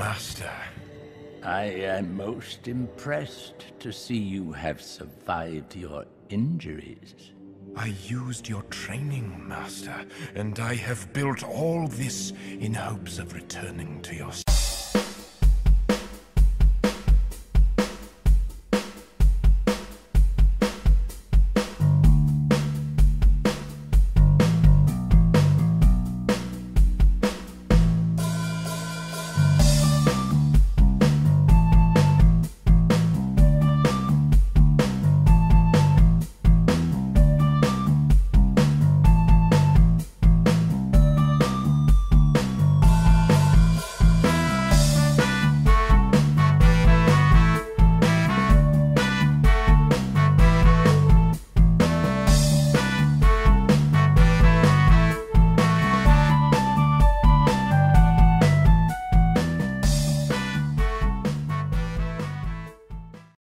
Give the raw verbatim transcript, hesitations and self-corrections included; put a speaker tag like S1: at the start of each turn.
S1: Master.
S2: I am most impressed to see you have survived your injuries.
S1: I used your training, Master, and I have built all this in hopes of returning to your...